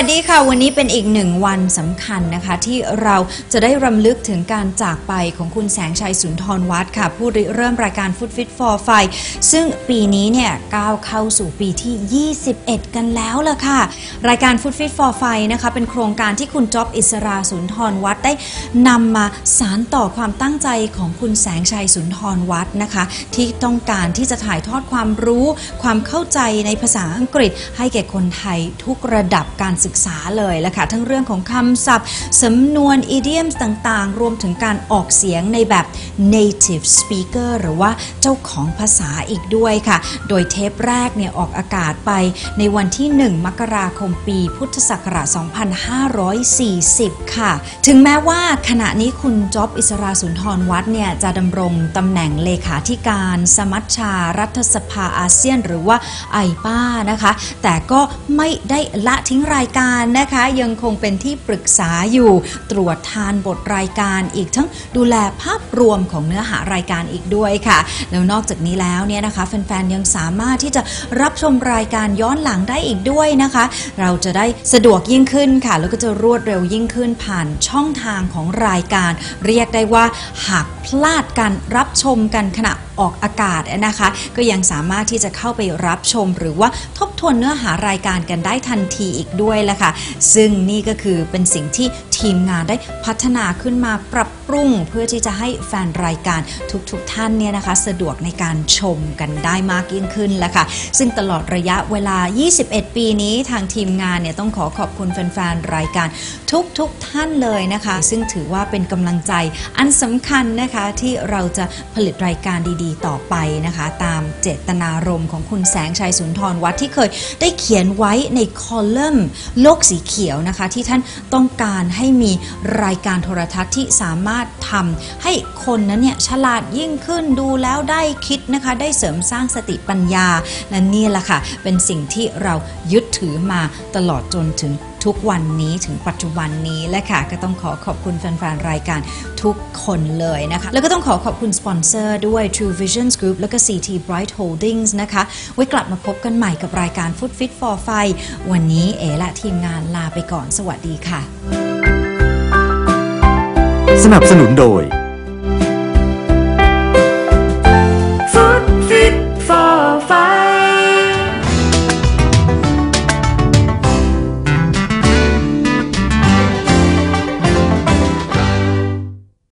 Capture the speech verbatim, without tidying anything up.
สดีค่ะวันนี้เป็นอีกหนึ่งวันสำคัญนะคะที่เราจะได้รำลึกถึงการจากไปของคุณแสงชัยสุนทรวัฒน์ค่ะผู้ริเริ่มรายการ Food Fit for Five ซึ่งปีนี้เนี่ยก้าวเข้าสู่ปีที่ยี่สิบเอ็ดกันแล้วล่ะค่ะรายการ Food Fit for Five นะคะเป็นโครงการที่คุณจ๊อบอิสราสุนทรวัฒน์ได้นำมาสานต่อความตั้งใจของคุณแสงชัยสุนทรวัฒน์นะคะที่ต้องการที่จะถ่ายทอดความรู้ความเข้าใจในภาษาอังกฤษให้แก่คนไทยทุกระดับการศึกษาเลยละค่ะทั้งเรื่องของคำศัพท์สำนวน idioms ต่างๆรวมถึงการออกเสียงในแบบ native speaker หรือว่าเจ้าของภาษาอีกด้วยค่ะโดยเทปแรกเนี่ยออกอากาศไปในวันที่หนึ่งมกราคมปีพุทธศักราชสองพันห้าร้อยสี่สิบค่ะถึงแม้ว่าขณะนี้คุณจ๊อบอิสราสุนทรวัฒน์เนี่ยจะดำรงตำแหน่งเลขาธิการสมัชชารัฐสภาอาเซียนหรือว่าไอป้านะคะแต่ก็ไม่ได้ละทิ้งรายการนะคะยังคงเป็นที่ปรึกษาอยู่ตรวจทานบทรายการอีกทั้งดูแลภาพรวมของเนื้อหารายการอีกด้วยค่ะแล้วนอกจากนี้แล้วเนี่ยนะคะแฟนๆยังสามารถที่จะรับชมรายการย้อนหลังได้อีกด้วยนะคะเราจะได้สะดวกยิ่งขึ้นค่ะแล้วก็จะรวดเร็วยิ่งขึ้นผ่านช่องทางของรายการเรียกได้ว่าหากพลาดการรับชมกันขณะออกอากาศนะคะก็ยังสามารถที่จะเข้าไปรับชมหรือว่าทบทวนเนื้อหารายการกันได้ทันทีอีกด้วยแหละค่ะซึ่งนี่ก็คือเป็นสิ่งที่ทีมงานได้พัฒนาขึ้นมาปรับปรุงเพื่อที่จะให้แฟนรายการทุกๆท่านเนี่ยนะคะสะดวกในการชมกันได้มากยิ่งขึ้นแหละค่ะซึ่งตลอดระยะเวลายี่สิบเอ็ดปีนี้ทางทีมงานเนี่ยต้องขอขอบคุณแฟนๆรายการทุกๆท่านเลยนะคะซึ่งถือว่าเป็นกำลังใจอันสำคัญนะคะที่เราจะผลิตรายการดีๆต่อไปนะคะตามเจตนารมณ์ของคุณแสงชัยสุนทรวัฒน์ที่เคยได้เขียนไว้ในคอลัมน์โลกสีเขียวนะคะที่ท่านต้องการให้มีรายการโทรทัศน์ที่สามารถทำให้คนนั้นเนี่ยฉลาดยิ่งขึ้นดูแล้วได้คิดนะคะได้เสริมสร้างสติปัญญาและนี่แหละค่ะเป็นสิ่งที่เรายึดถือมาตลอดจนถึงทุกวันนี้ถึงปัจจุบันนี้และค่ะก็ต้องขอขอบคุณแฟนๆรายการทุกคนเลยนะคะแล้วก็ต้องขอขอบคุณสปอนเซอร์ด้วย True Visions Group แล้วก็ ซี ที Bright Holdings นะคะไว้กลับมาพบกันใหม่กับรายการ Food Fit for Five วันนี้เอ๋และทีมงานลาไปก่อนสวัสดีค่ะสนับสนุนโดย